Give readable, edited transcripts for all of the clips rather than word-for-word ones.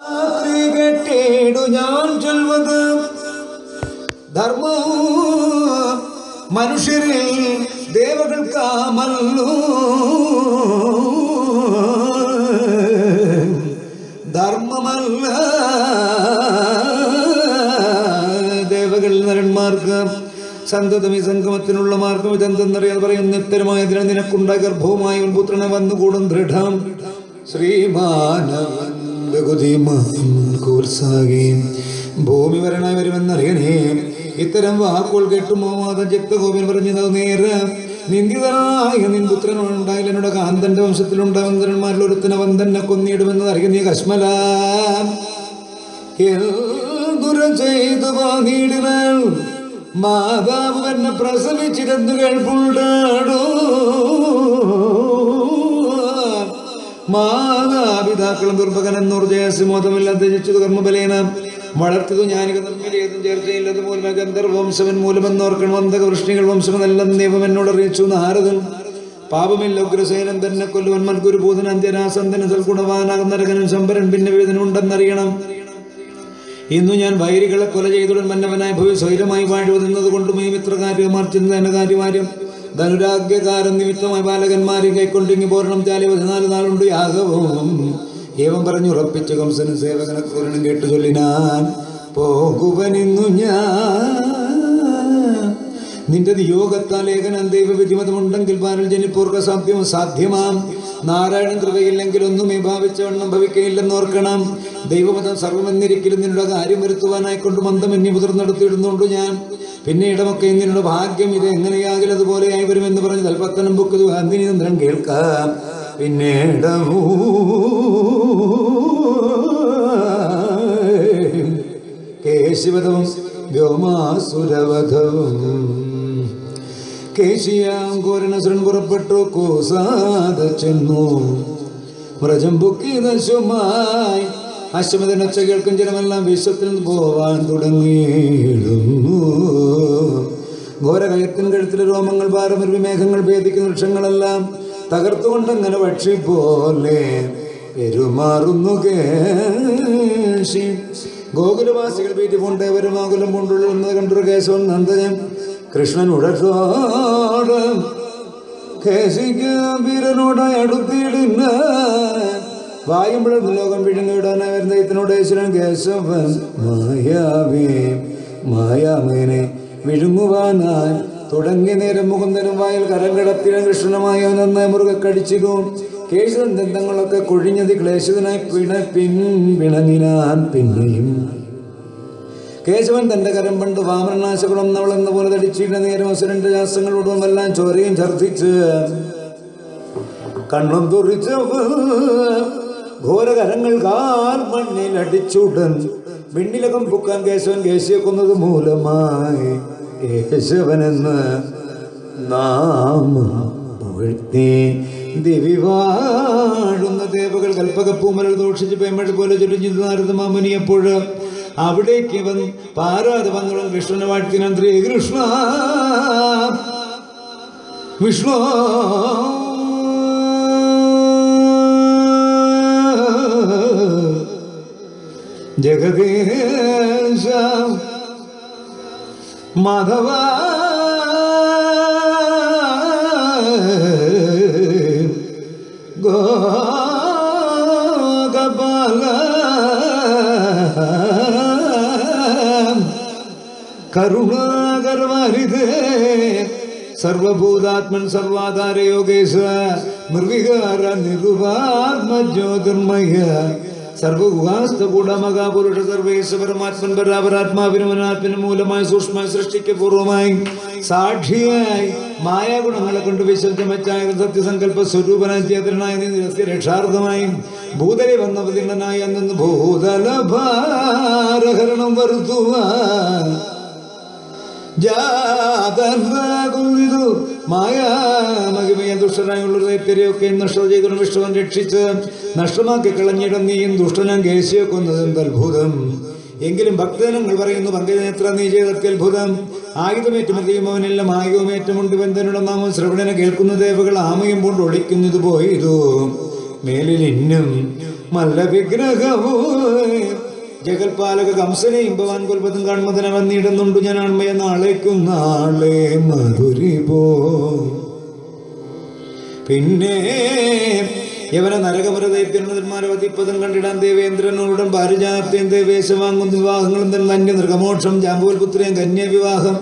കേട്ടേടു ഞാൻ ചൊൽവത് ധർമ്മം മനുഷ്യരിൽ ദേവകൾക്കാമല്ലോ. ധർമ്മമല്ല ദേവകൾ നരന്മാർക്ക് സന്തതം ഈ സംഗമത്തിനുള്ള മാർഗം ഇതെന്തെന്നറിയാതെ പറയുന്ന ഉത്തരമായതിനാൽ നിനക്കുണ്ടായ ഗർഭവുമായി ഒരു പുത്രനെ വന്നുകൂടും ദൃഢം. ശ്രീമാനവൻ ഭൂമി വരണായി വരുമെന്നറിയണേ. ഇത്തരം വാക്കുകൾ കേട്ടുമോ ജക്തഗോപൻ പറഞ്ഞത് നേരെ നിന്ദിതനായ നിൻ പുത്രനുണ്ടായില്ല. എന്നോട് കാന്തന്റെ വംശത്തിലുണ്ടാവുന്നവന്മാരിൽ ഒരുത്തനെ വന്തന്നെ കൊന്നിടുമെന്ന് അറിയുന്ന കശ്മല ചെയ്തു നീടിനാൽ മാതാവ് തന്നെ പ്രസവിച്ചിരുന്നു കേൾപ്പുണ്ടാടോ. മാതാപിതാക്കളും ദുർഭകനെന്നോർ ജയസിമോദമില്ലാതെ രചിച്ചത് കർമ്മബലേന വളർത്തിയതു ജ്ഞാനിക നിർമ്മലേതും ചേർച്ചയില്ലത് മൂലമ ഗന്ധർവംശവൻ മൂലമെന്നോർക്കണം. വന്തക വൃഷ്ണികൾ വംശമെന്നെല്ലാം ദൈവം എന്നോട് അറിയിച്ചു നാരദൻ. പാപമില്ല ഉഗ്രസേനൻ തന്നെ കൊല്ലുവൻ മൽഗുരുഭൂതൻ അന്ത്യരാസന്തന സൽഗുണവാനാകും നരകനും ശമ്പരൻ പിന്നെ വേദനുണ്ടെന്നറിയണം. ഇന്നു ഞാൻ വൈരികളെ കൊല ചെയ്തുടൻ മന്നവനായി ഭവി സ്വൈരമായി വാഴുവതെന്നത് കൊണ്ടും ഈ മിത്രകാര്യമാർ ചിന്തകാര്യം ധനുരാഗ്യകാരം നിമിത്തമായി ബാലകന്മാരെ കൈക്കൊണ്ടിങ്ങി പോരണം. 14 നാളുണ്ട് യാഗവും. ഏവം പറഞ്ഞുറപ്പിച്ച കംസനും സേവകനെ ക്രൂരനും കേട്ടു ചൊല്ലിനാൻ പോകുവനിന്നു ഞാൻ. നിന്റെ നിയോഗത്താൽ ഏകനം ദൈവവിധിമതമുണ്ടെങ്കിൽ പാരൽ ജനിപ്പൂർക്ക സാധ്യമാം. നാരായണൻ കൃപയില്ലെങ്കിൽ ഒന്നുമേ ഭാവിച്ചവണ്ണം ഭവിക്കയില്ലെന്നോർക്കണം. ദൈവമതം സർവമെന്നിരിക്കലും നിന്നുടെ കാര്യം വരുത്തുവാനായിക്കൊണ്ട് മന്ദമന്യ മുതിർന്നെടുത്തിടുന്നുണ്ട് ഞാൻ. പിന്നീടമൊക്കെ നിന്നുടെ ഭാഗ്യം ഇത് എങ്ങനെയാകില്ല അതുപോലെയായി വരുമെന്ന് പറഞ്ഞ് തൽപ്പത്തനം ബുക്ക് ഗാന്ധിനിയന്ത്രം കേൾക്കാം. പിന്നീടമൂ കേശിവധവും വ്യോമാസുരവധവും. കേശിയാം കോരണസുരൻ പുറപ്പെട്ടു കോസാദ ചെന്നു വ്രജം ബുക്കിതശുമായി. അശ്വമതനൊച്ച കേൾക്കും ജനമെല്ലാം വിശ്വത്തിൽ നിന്ന് പോവാൻ തുടങ്ങിയിരുന്നു. ഘോരകയത്തിൻ കഴുത്തിലെ രോമങ്ങൾ ഭാരമരുവി മേഘങ്ങൾ ഭേദിക്കുന്ന വൃക്ഷങ്ങളെല്ലാം തകർത്തുകൊണ്ടങ്ങനെ പക്ഷി പോലെ പെരുമാറുന്നു കേശി. ഗോകുലവാസികൾ വീതി കൊണ്ട് വരുമാകുലം കൊണ്ടുള്ളത് കണ്ടൊരു കേശവൻ നന്ദനം കൃഷ്ണൻ ഉടച്ചോട് കേശിക്ക് വീരനോടായി അടുത്തിടുന്ന വായുമ്പഴന്ന് ലോകം വിഴുങ്ങിടാനായി വരുന്ന ഇത്തിനോട് ഈശ്വരൻ കേശവൻ മായാമേനെ വിഴുങ്ങുവാനായി തുടങ്ങി നേരം മുകുന്ദനും വായിൽ കരം കിടത്തിയ കൃഷ്ണനുമായി നന്നായി മുറുകെ കടിച്ചിടും. കേശവൻ ദന്തങ്ങളൊക്കെ കൊഴിഞ്ഞതി ക്ലേശിതനായി പിണങ്ങിനാൻ. പിന്നെയും കേശവൻ തന്റെ കരം പണ്ട് വാമനാശകുളം നവളെന്ന പോലെ തടിച്ചിട്ട നേരം അസുരന്റെ ശാസ്ത്രങ്ങളോടും എല്ലാം ചോരയും ഛർദ്ദിച്ച് കണ്ണും തുറിച്ച് ഘോരകരങ്ങൾ കാൽ മണ്ണിൽ അടിച്ചുടൻ വിണ്ണിലകം പൊക്കാൻ കേശവൻ കേശിയെ കൊന്നത് മൂലമായി കേശവനെന്ന് നാം പുകഴ്ത്തി. ദേവി വാഴുന്ന ദേവകൾ കൽപ്പകപ്പൂമലൽ ദോഷിച്ച് പേമഴ പോലെ ചൊരിഞ്ഞു നാരദമാമുനിയപ്പോൾ അവിടേക്ക് പാരാതെ വന്നുള്ള കൃഷ്ണനെ വാഴ്ത്തിനന്ത്രി കൃഷ്ണ വിഷ്ണു ജഗദീശ മാധവ ഗോപാല കരുണാകരവാരിതേ സർവഭൂതാത്മൻ സർവാധാര യോഗേശ നിർവികാര നിരുപാത്മജ്യോതിർമയ സർവഗുഹാസ്തകൂടമകാപുരുഷ സർവേശ പരമാത്മൻ പരാപരാത്മാവിനുമനാത്മന് മൂലമായി സൂക്ഷ്മ സൃഷ്ടിക്ക് പൂർവമായി സാക്ഷിയായി മായാഗുണങ്ങളെ കൊണ്ട് വിസർജമച്ചായ സത്യസങ്കല്പ സ്വരൂപനായി ചേതനായ രക്ഷാർത്ഥമായി ഭൂതലി വന്ന പ്രതിഷ്ഠനായി അന്നു ഭൂതലഭാരഹരണം വരുത്തുവാൻ ജാതനാകുന്നു മായാമഹിമയ ദുഷ്ടനായുള്ളൊരു ദൈത്യരെയൊക്കെ നഷ്ടം ചെയ്തു വിഷ്ണുവൻ രക്ഷിച്ച് നഷ്ടമാക്കി കളഞ്ഞിടം നീയും ദുഷ്ടനം കേശിയെ കൊന്നതെന്ത് അത്ഭുതം. എങ്കിലും ഭക്തജനങ്ങൾ പറയുന്നു പങ്കജനേത്ര നീ ചെയ്ത അത്യത്ഭുതം. ആയുധമേറ്റുമതിയും അവനെല്ലാം ആയുധമേറ്റമുണ്ട് ബന്ധനുള്ള നാമം ശ്രവണനെ കേൾക്കുന്ന ദേവകൾ ആമയും കൊണ്ട് ഒളിക്കുന്നത് പോയതു. മേലിൽ ഇന്നും മല്ലവിഗ്രഹവോ ജഗൽപാലക കംസനെയും ഭവാൻ കൊൽപതും കൺമതന വന്നിടുന്നുണ്ട് ഞാൻ അൺമയ നാളേക്കും നാളെ മധുരി പോ. പിന്നെ യവന നരകമര ദൈത്യന്മാരെ വധിപ്പതും കണ്ടിടാൻ ദേവേന്ദ്രനോടും പാരിജാത്യം ദേവേശം വാങ്ങുന്ന വിവാഹങ്ങളും തന്നെ അന്യ നൃഗമോക്ഷം ജാമ്പൂൽ പുത്രിയും കന്യ വിവാഹം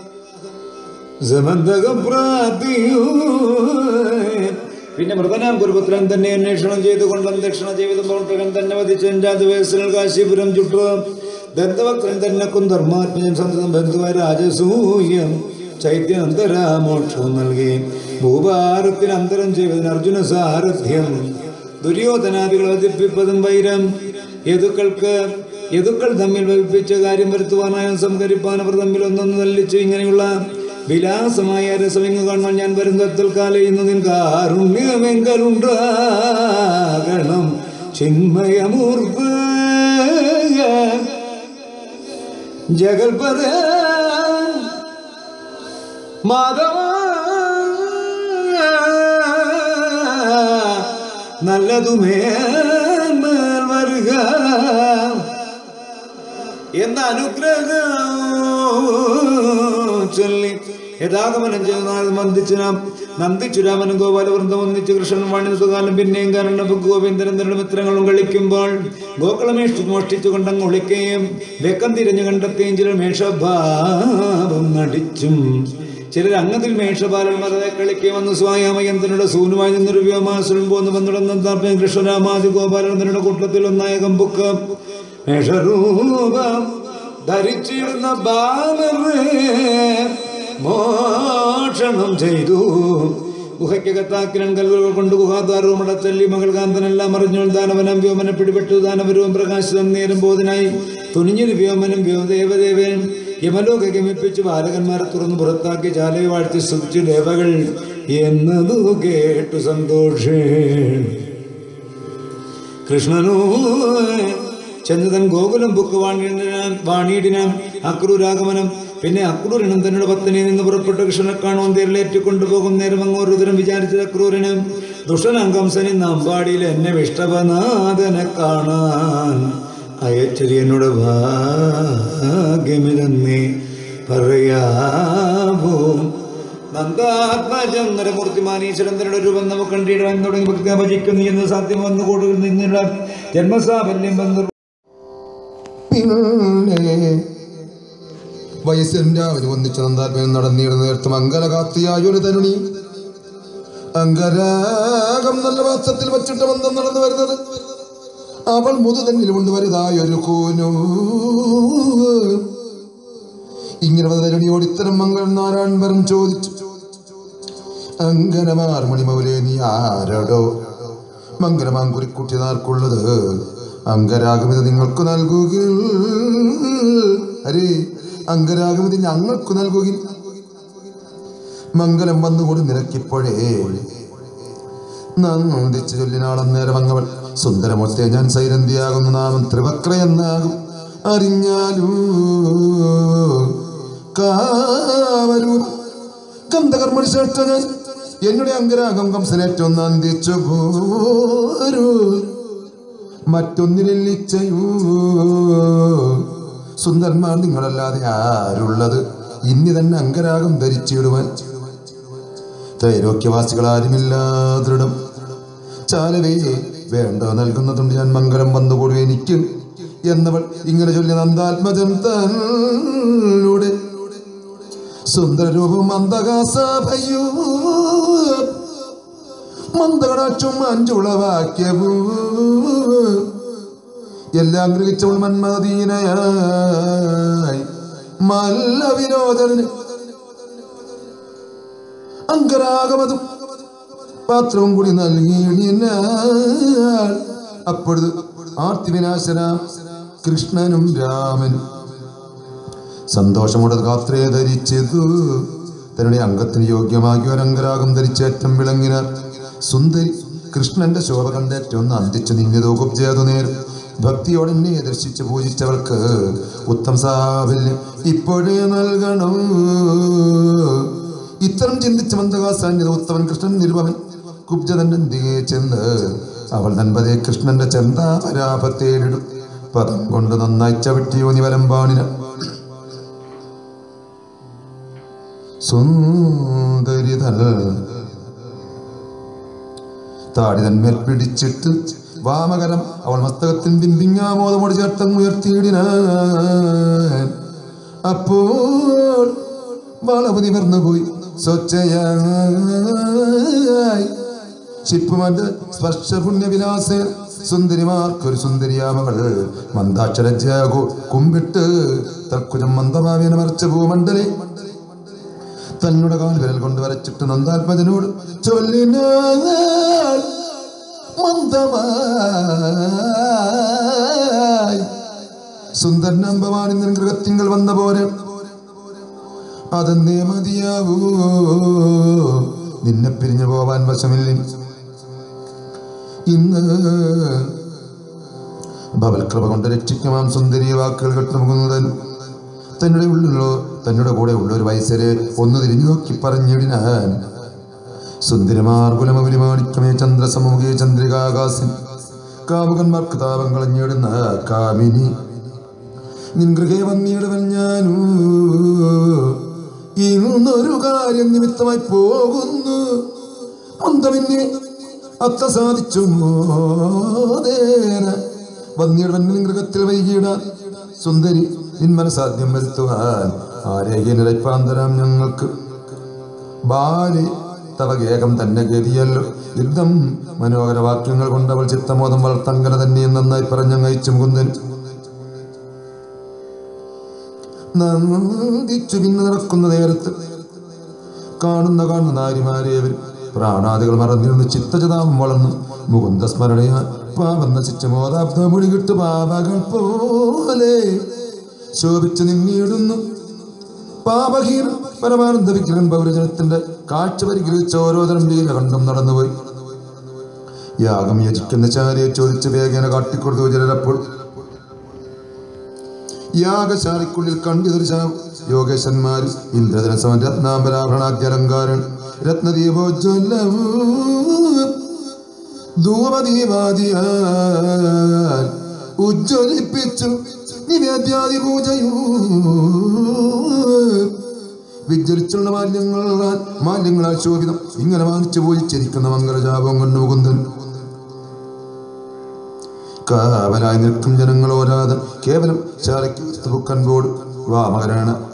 പിന്നെ മൃതനാം കുരുപുത്രൻ തന്നെ അന്വേഷണം ചെയ്തുകൊണ്ടും ദക്ഷിണ ജീവിതം പൗത്രകൻ തന്നെ വധിച്ചു കാശീപുരം ചുട്ടു ദന്തവക്രൻ തന്നെ കുന്ദർമാത്മജൻ സന്തതം ബന്ധുവായ രാജസൂയം ചൈത്യന്തരാമോക്ഷവും നൽകി ഭൂഭാരത്തിന് അന്തരം ചെയ്തതിന് അർജുന സാരഥ്യം ദുര്യോധനാദികൾ വധിപ്പിപ്പതും വൈരം യദുക്കൾ തമ്മിൽ വഹിപ്പിച്ച കാര്യം വരുത്തുവാനായും സംഹരിപ്പാൻ അവർ തമ്മിൽ ഒന്നൊന്ന് തല്ലിച്ചു. ഇങ്ങനെയുള്ള വിലാസമായ രസമിങ്ങ് കാണാൻ ഞാൻ വരുന്നത്തിൽ കാലയുന്നു നിൻ കാരുണ്യമെങ്കലുണ്ടാകണം ചിന്മയമൂർപ്പ ജഗൽപദ മാധവ നല്ലതുമേ വരുക എന്ന അനുഗ്രഹം ചൊല്ലി യഥാഗമനം ചെയ്ത് നന്ദിച്ചു രാമനും ഗോപാലവൃന്ദം ഒന്നിച്ച് കൃഷ്ണൻ വാണികാലം പിന്നെയും കാരണം ഗോവിന്ദനും മിത്രങ്ങളും കളിക്കുമ്പോൾ ഗോകുളമേഷ് മോഷ്ടിച്ചു കൊണ്ടങ്ങ് ഒളിക്കുകയും വെക്കം തിരിഞ്ഞു കണ്ടെത്തുകയും ചിലർ മേഷഭാവം നടിച്ചും ചിലർ അങ്ങതിൽ മേഷപാലൻ മറതെ കളിക്കുകയും വന്ന് സ്വായാമയന്ത്രനുടെ സൂനുമായി നിന്നൊരു വ്യോമാസുരം പോന്ന് വന്നിടന്ന താർപ്പയും കൃഷ്ണരാമാദി ഗോപാലനന്ദനുടെ കൂട്ടത്തിൽ ഒന്നായ കമ്പുക്ക് മേഷരൂപം ധരിച്ചിടുന്ന ബാലരെ മോഷണം ചെയ്തു. ഗുഹയ്ക്കകത്താക്കിരൻ കല്ലുകൾ കൊണ്ട് ഗുഹാദ്വാരവും അടച്ചല്ലി മകൾ കാന്തനെല്ലാം അറിഞ്ഞോൾ ദാനവനം വ്യോമനെ പിടിപെട്ടു. ദാനവരവും പ്രകാശിതം നേരം ബോധനായി തുനിഞ്ഞൊരു വ്യോമനും ദേവദേവൻ യമലോക ഗമിപ്പിച്ച് ബാലകന്മാരെ തുറന്നു പുറത്താക്കി ചാലയെ വാഴ്ത്തി സ്തുതിച്ചു ദേവകൾ എന്നതു കേട്ടു സന്തോഷേ. കൃഷ്ണനോ ചെന്നതൻ ഗോകുലം ബുക്ക് വാണിയിടിനാം അക്രൂരാഗമനം. പിന്നെ അക്രൂരനും തന്നോട് പത്നിയിൽ നിന്ന് പുറപ്പെട്ട കൃഷ്ണനെ കാണുവാൻ തേരിലേറ്റിക്കൊണ്ടുപോകും നേരം അങ്ങോരുതരം വിചാരിച്ചത് അക്രൂരന് ദുഷ്ടനാം കംസനി നാമ്പാടിയിൽ എന്നെ വിഷ്ടപനാഥനെ കാണാൻ അയച്ചത് എന്നോട് ഭാഗ്യമിതെന്നേ പറയാവോ. നന്ദാത്മജം നരമൂർത്തിമാനീശ്വരൻ തന്നോട് രൂപം നമുക്ക് കണ്ടിടാൻ തുടങ്ങി ഭക്തി ഭജിക്കുന്നു എന്ന് സാധ്യം വന്നു കൂടുതൽ നിന്നുള്ള ജന്മസാഫല്യം വന്നു. വയസ്സെല്ലാവരും ഒന്നിച്ചു നന്ദാത്മനം നടന്നിടുന്ന നേരത്ത് മംഗലകാത്തിയായൊരു തരുണി അങ്കരാഗം നല്ല വാസത്തിൽ വച്ചിട്ട് ബന്ധം നടന്നു വരുന്നത്. അവൾ മുതുതന്നിൽ കൊണ്ടുവരുതായൊരു കൂനു. ഇങ്ങനെ തരുണിയോട് ഇത്തരം മംഗൾ നാരായണൻ ചോദിച്ചു, അങ്കനമാർമണി മൗലേ നീ ആരടോ? മംഗലമാം കുറിക്കുട്ടി നാർക്കുള്ളത് അങ്കരാഗമിത നിങ്ങൾക്ക് നൽകുകിൽ. അരേ അങ്കരാഗമിത ഞങ്ങൾക്ക് നൽകുകിൽ. മംഗലം വന്നുകൂടി നിരക്കിപ്പോഴേ നന്ദിച്ചു ചൊല്ലിനാളന്നേരം അങ്ങവൾ സുന്ദരമൂർത്തിയെ ഞാൻ സൈരന്തിയാകുന്ന നാമം ത്രിവക്രയെന്നാകും അറിഞ്ഞാലൂ കാവലൂ കന്ധകർമ്മ ശ്രേഷ്ഠ ഞാൻ എന്നുടെ അങ്കരാഗം കംസനേറ്റവും നന്ദിച്ചു പോരൂ. മറ്റൊന്നിലിച്ചയൂ സുന്ദരന്മാർ നിങ്ങളല്ലാതെ ആരുള്ളത് ഇനി തന്നെ അങ്കരാഗം ധരിച്ചിടുവാൻ. ത്രൈലോക്യവാസികൾ ആരുമില്ല ദൃഢം ചാലവേ വേണ്ട നൽകുന്നതുണ്ട് ഞാൻ മംഗളം വന്നുകൂടും എനിക്ക് എന്നവൾ ഇങ്ങനെ ചൊല്ലി നന്ദാത്മജൻ തന്നൂടെ സുന്ദരരൂപം മന്ദകാസഭയോ മന്ദകടാച്ചും അഞ്ചുളവാക്യവൂ എല്ലാം ഗ്രഹിച്ചവൾ മന്മദീനയായി മല്ല വിനോദന് അങ്കരാഗമതും പാത്രവും കൂടി നൽകിയാൽ അപ്പോഴത് ആർത്തിവിനാശനാം കൃഷ്ണനും രാമനും സന്തോഷമുടെ ഗാത്രയെ ധരിച്ചതു. തന്റെ അംഗത്തിന് യോഗ്യമാക്കി ഒരങ്കരാഗം ധരിച്ചേറ്റം വിളങ്ങിന സുന്ദരി കൃഷ്ണന്റെ ശോഭ കണ്ടേറ്റവും നന്ദിച്ചു നിന്യതോകും ചെയ്തു നേരം ഭക്തിയോടെ എന്നെ ദർശിച്ച് പൂജിച്ചവൾക്ക് ഉത്തം സാഫല്യം ഇപ്പോഴേ നൽകണം. ഇത്തരം ചിന്തിച്ച മന്ദകാസാന്യത ഉത്തമൻ കൃഷ്ണൻ നിരുപമൻ കുബ്ജതന്റെ ചെന്ന് അവൾ നൻപതേ കൃഷ്ണന്റെ ചെന്താമരാപത്തേലിടും പദം കൊണ്ട് നന്നായി ചവിട്ടിയോനി വലമ്പാണിന സുന്ദരിതൽ താടി തന്മേൽ പിടിച്ചിട്ട് വാമകരം അവൾ മസ്തകത്തിൻ ബിംബിങ്ങാമോദമോട് ചേർത്തങ്ങുയർത്തിയിടിനാൻ. അപ്പോൾ വളവ് നിവർന്നുപോയി സ്വച്ഛയായി ശിപ്പുമത് സ്പർശ പുണ്യവിലാസ സുന്ദരിമാർക്കൊരു സുന്ദരിയാമകൾ മന്ദാക്ഷരജ്യാകോ കുമ്പിട്ട് തൽക്കുജം മന്ദഭാവേന മറച്ച ഭൂമണ്ഡലേ തന്നുടെ കാൽ വിരൽ കൊണ്ട് വരച്ചിട്ട് നന്ദാത്മജനോട് ചൊല്ലിനാൾ മന്ദമായി സുന്ദരനമ്പവാണി നിൻ ഗൃഹത്തിങ്കൽ വന്ന പോലെ അതെന്നേ മതിയാവൂ, നിന്നെ പിരിഞ്ഞു പോവാൻ വശമില്ല. ഇന്ന് ഭവൽകൃപ കൊണ്ട് രക്ഷിക്കുമാം സുന്ദരി വാക്കുകൾ കെട്ടുമുകുന്നതൻ തന്നുടെ കൂടെ ഉള്ള ഒരു വയസ്സരെ ഒന്ന് തിരിഞ്ഞു നോക്കി പറഞ്ഞിടിനാൻ. സുന്ദരിമാർ കുലമകുലിമാണിക്കമേ ചന്ദ്രസമുഖേ ചന്ദ്രികാകാശൻ കാമുകന്മാർക്ക് താപം കളഞ്ഞിടുന്ന കാമിനി നിൻ ഗൃഹേ വന്നിടുവൻ ഞാനൂ. ഇന്നൊരു കാര്യം നിമിത്തമായി പോകുന്നു, അന്തമിന്നെ അത്ത സാധിച്ചു വന്നിടുവൻ നിൻ ഗൃഹത്തിൽ വൈകിടാൻ. സുന്ദരി നിൻ മനസാധ്യം വരുത്തുവാൻ ആരേഖ്യനിരപ്പാന്തരാം ഞങ്ങൾക്ക്. ബാലി തവ ഗേഹം തന്നെ ഗതിയല്ലോ. യുദ്ധം മനോഹര വാക്യങ്ങൾ കൊണ്ടവൾ ചിത്തമോദം വളർത്തങ്കല തന്നെയും നന്നായി പറഞ്ഞങ്ങയച്ചു മുകുന്ദൻ. നന്ദിച്ചു പിന്നെ നടക്കുന്ന നേരത്ത് കാണുന്ന നാരിമാരേവരും പ്രാണാദികൾ മറന്നിരുന്ന് ചിത്തചതാപം വളർന്നു മുകുന്ദ സ്മരണയാൽ പാപം നശിച്ച മോദാബ്ദ മുടികിട്ട് പാപകൾ പോലെ ശോഭിച്ചു നിന്നിടുന്നു. പാപഹീന പരമാനന്ദ വിഗ്രഹൻ പൗരജനത്തിന്റെ കാഴ്ച പരിഗ്രഹിച്ച ഓരോതരം ലീലകണ്ഠം നടന്നുപോയി. യാഗം യജിക്കുന്ന ചാരിയെ ചോദിച്ച് വേഗേന കാട്ടിക്കൊടുത്തു ചിലരപ്പോൾ. യാഗശാലയ്ക്കുള്ളിൽ കണ്ടിതൊരു യോഗേശന്മാർ ഇന്ദ്രധനസവൻ രത്നാംബരാഭരണാദ്യലങ്കാരൻ രത്നദീപോജ്വലവും ധൂമദീപാദിയാൽ ഉജ്ജ്വലിപ്പിച്ചു നിവേദ്യാദി പൂജയും വിജ്വലിച്ചുള്ള മാലിന്യങ്ങളാൽ ശോഭിതം ഇങ്ങനെ വാങ്ങിച്ചു പൂജിച്ചിരിക്കുന്ന മംഗളജാപം കൊണ്ട് മുകുന്ദൻ. കാവലായി നിൽക്കും ജനങ്ങളോരാതെ കേവലം ശാലയ്ക്ക് പുക്കൻപോട് വാമകരാണ്